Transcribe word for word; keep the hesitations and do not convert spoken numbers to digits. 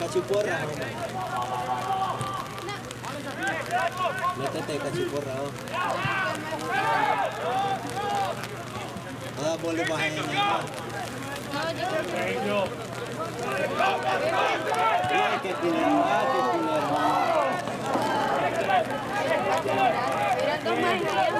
Cachuporra. Métete cachuporra. Ah, boleh bahaya nama. Ay, qué pilar, qué pilar. Pero toma